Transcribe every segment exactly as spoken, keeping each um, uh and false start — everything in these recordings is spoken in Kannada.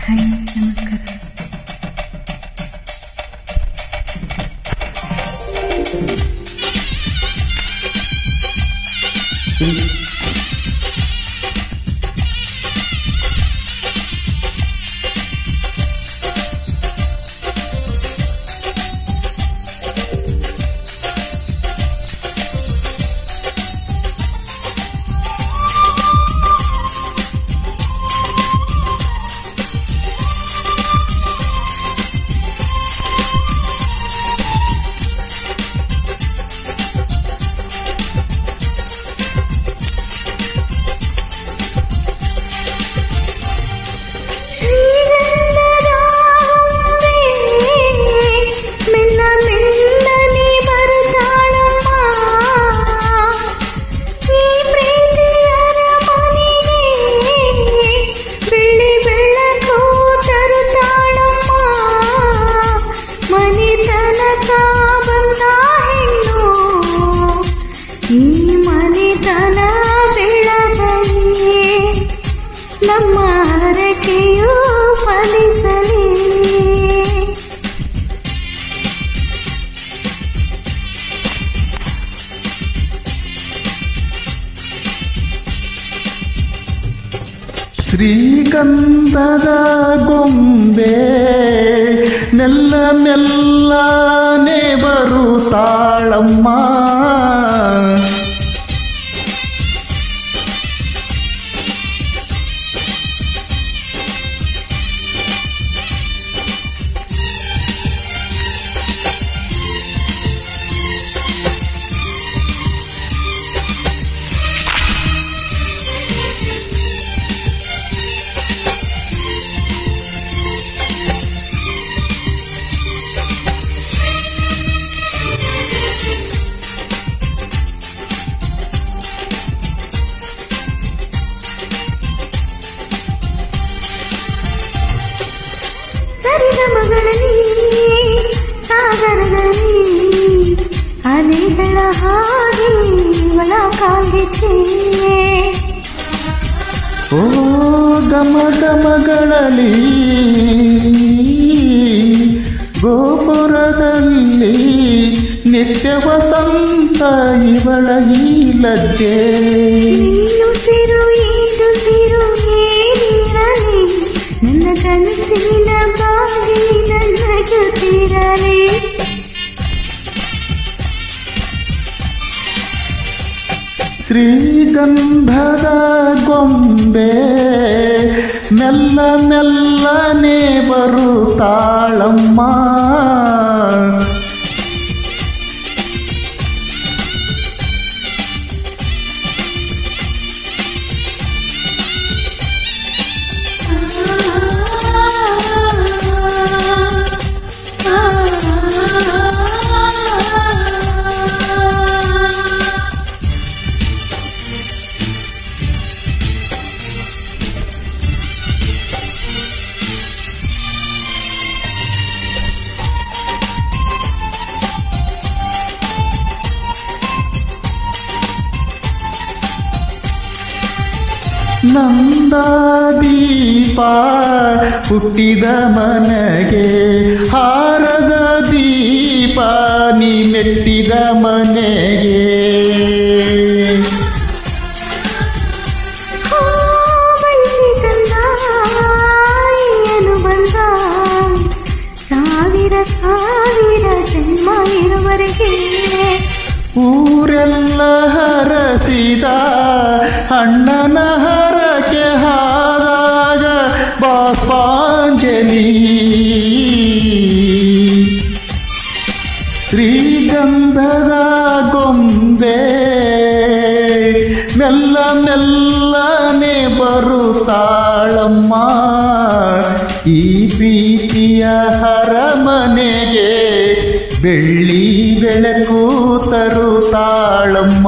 ಹಾಯ್ ನಮಸ್ಕಾರ. ನಮ್ಮ ಹರಕೆಯೂ ಫಲಿಸಲಿ. ಶ್ರೀಗಂಧದ ಗೊಂಬೆ ಮೆಲ್ಲ ಮೆಲ್ಲನೆ ಬರುತ್ತಾಳಮ್ಮ. ಮಗಳಲ್ಲಿ ಸಾಗರದಲ್ಲಿ ಅಲೆಗಳ ಹಾಗೆ ಒಳ ಕಾಲಿದೆ. ಓ ಗಮ ಗಮಗಳಲ್ಲಿ ಗೋಪುರದಲ್ಲಿ ನಿತ್ಯ ವಸಂತ ಇವಳ ಈ ಲಜ್ಜೆ. ನೀನುಸಿರು ಈದುಸಿರು ಏನಿರಲಿ ನನ್ನ ಕನಸಿನ ಬಾಗಿ ನನ್ನ ಜೊತಿರಲಿ. ಶ್ರೀಗಂಧದ ಗೊಂಬೆ ಮೆಲ್ಲ ಮೆಲ್ಲನೆ ಬರುತ್ತಾಳಮ್ಮ. ನಂದ ದೀಪ ಹುಟ್ಟಿದ ಮನೆಗೆ ಹಾರದ ದೀಪ ನೀ ಮೆಟ್ಟಿದ ಮನೆಗೆ. ಬಂದ ಸಾವಿರ ಸಾವಿರ ಜನ್ಮ ಇರುವರೆಗೆ ಊರೆಲ್ಲ ಹರಸಿದ ಅಣ್ಣನ ಹರಕೆ ಹಾದಾಗ ಬಾಷ್ಪಾಂಜಲಿ. ಶ್ರೀಗಂಧದ ಗೊಂಬೆ ಮೆಲ್ಲ ಮೆಲ್ಲನೆ ಬರುತ್ತಾಳಮ್ಮ. ಈ ಪ್ರೀತಿಯ ಹರಮನೆಗೆ ಬೆಳ್ಳಿ ಬೆಳಕು ತರುತ್ತಾಳಮ್ಮ.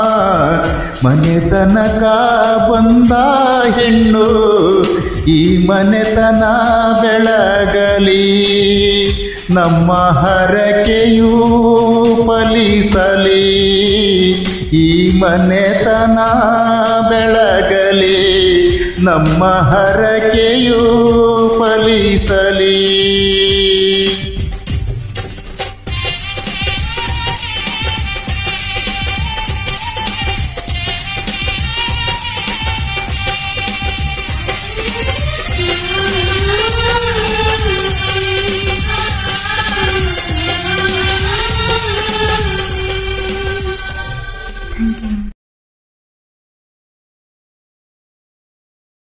ಮನೆತನಕ ಬಂದ ಹೆಣ್ಣು ಈ ಮನೆತನ ಬೆಳಗಲಿ. ನಮ್ಮ ಹರಕೆಯೂ ಫಲಿಸಲಿ. ಈ ಮನೆತನ ಬೆಳಗಲಿ. ನಮ್ಮ ಹರಕೆಯು ಫಲಿಸಲಿ.